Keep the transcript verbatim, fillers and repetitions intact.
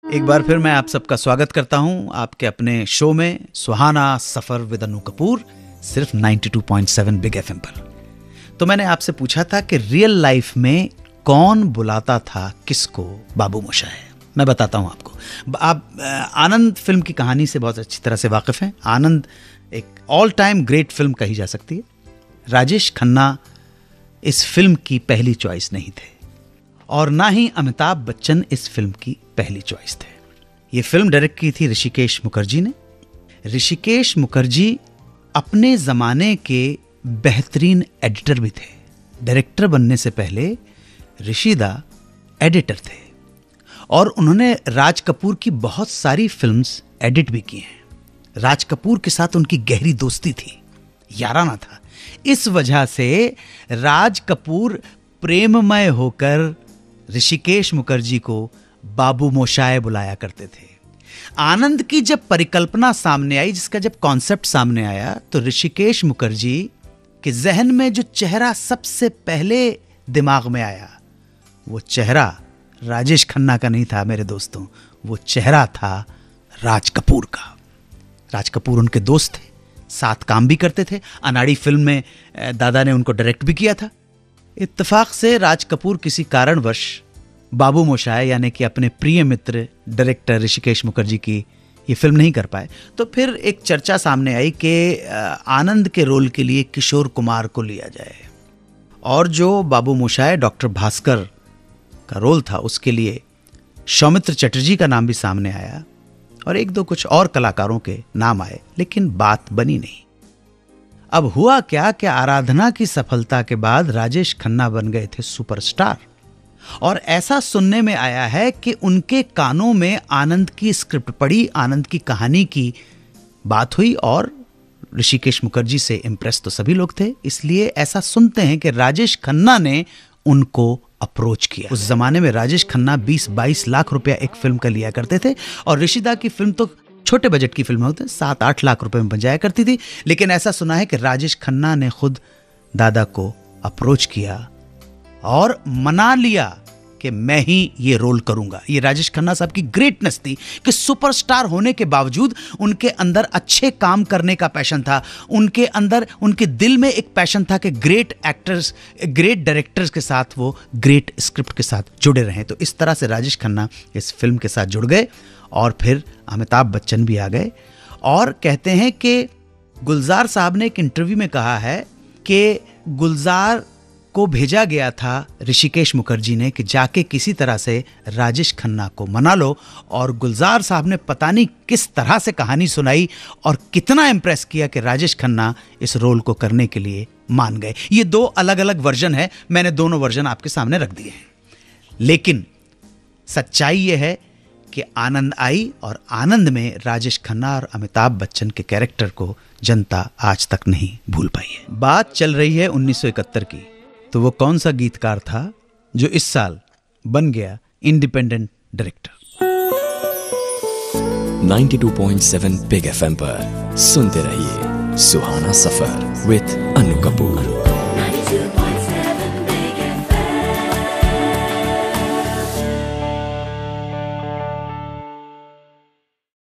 एक बार फिर मैं आप सबका स्वागत करता हूं आपके अपने शो में सुहाना सफर विद अनु कपूर, सिर्फ बानवे पॉइंट सात बिग एफएम पर। तो मैंने आपसे पूछा था कि रियल लाइफ में कौन बुलाता था किसको बाबू मोशाय। मैं बताता हूं आपको। आप आनंद फिल्म की कहानी से बहुत अच्छी तरह से वाकिफ हैं। आनंद एक ऑल टाइम ग्रेट फिल्म कही जा सकती है। राजेश खन्ना इस फिल्म की पहली चॉइस नहीं थे और ना ही अमिताभ बच्चन इस फिल्म की पहली चॉइस थे। ये फिल्म डायरेक्ट की थी ऋषिकेश मुखर्जी ने। ऋषिकेश मुखर्जी अपने ज़माने के बेहतरीन एडिटर भी थे। डायरेक्टर बनने से पहले ऋषिदा एडिटर थे और उन्होंने राज कपूर की बहुत सारी फिल्म्स एडिट भी की हैं। राज कपूर के साथ उनकी गहरी दोस्ती थी, याराना था। इस वजह से राज कपूर प्रेममय होकर ऋषिकेश मुखर्जी को बाबू मोशाय बुलाया करते थे। आनंद की जब परिकल्पना सामने आई, जिसका जब कॉन्सेप्ट सामने आया, तो ऋषिकेश मुखर्जी के जहन में जो चेहरा सबसे पहले दिमाग में आया, वो चेहरा राजेश खन्ना का नहीं था मेरे दोस्तों, वो चेहरा था राज कपूर का। राज कपूर उनके दोस्त थे, साथ काम भी करते थे। अनाड़ी फिल्म में दादा ने उनको डायरेक्ट भी किया था। इत्तेफाक से राज कपूर किसी कारणवश बाबू मोशाय यानी कि अपने प्रिय मित्र डायरेक्टर ऋषिकेश मुखर्जी की ये फिल्म नहीं कर पाए। तो फिर एक चर्चा सामने आई कि आनंद के रोल के लिए किशोर कुमार को लिया जाए और जो बाबू मोशाय डॉक्टर भास्कर का रोल था उसके लिए सौमित्र चटर्जी का नाम भी सामने आया और एक दो कुछ और कलाकारों के नाम आए, लेकिन बात बनी नहीं। अब हुआ क्या कि आराधना की सफलता के बाद राजेश खन्ना बन गए थे सुपरस्टार और ऐसा सुनने में आया है कि उनके कानों में आनंद की स्क्रिप्ट पड़ी, आनंद की कहानी की बात हुई और ऋषिकेश मुखर्जी से इम्प्रेस तो सभी लोग थे। इसलिए ऐसा सुनते हैं कि राजेश खन्ना ने उनको अप्रोच किया। उस जमाने में राजेश खन्ना बीस बाईस लाख रुपया एक फिल्म का लिया करते थे और ऋषिदा की फिल्म तो छोटे बजट की फिल्म होती है, सात आठ लाख रुपए में बन जाया करती थी। लेकिन ऐसा सुना है कि राजेश खन्ना ने खुद दादा को अप्रोच किया और मना लिया कि मैं ही ये रोल करूंगा। ये राजेश खन्ना साहब की ग्रेटनेस थी कि सुपरस्टार होने के बावजूद उनके अंदर अच्छे काम करने का पैशन था। उनके अंदर, उनके दिल में एक पैशन था कि ग्रेट एक्टर्स, ग्रेट डायरेक्टर्स के साथ वो ग्रेट स्क्रिप्ट के साथ जुड़े रहें। तो इस तरह से राजेश खन्ना इस फिल्म के साथ जुड़ गए और फिर अमिताभ बच्चन भी आ गए। और कहते हैं कि गुलजार साहब ने एक इंटरव्यू में कहा है कि गुलजार को भेजा गया था ऋषिकेश मुखर्जी ने कि जाके किसी तरह से राजेश खन्ना को मना लो, और गुलजार साहब ने पता नहीं किस तरह से कहानी सुनाई और कितना इम्प्रेस किया कि राजेश खन्ना इस रोल को करने के लिए मान गए। ये दो अलग अलग वर्जन है, मैंने दोनों वर्जन आपके सामने रख दिए हैं। लेकिन सच्चाई ये है कि आनंद आई और आनंद में राजेश खन्ना और अमिताभ बच्चन के कैरेक्टर को जनता आज तक नहीं भूल पाई है। बात चल रही है उन्नीस सौ इकहत्तर की, तो वो कौन सा गीतकार था जो इस साल बन गया इंडिपेंडेंट डायरेक्टर। बानवे पॉइंट सात बिग एफएम पर सुनते रहिए सुहाना सफर विद अनु कपूर।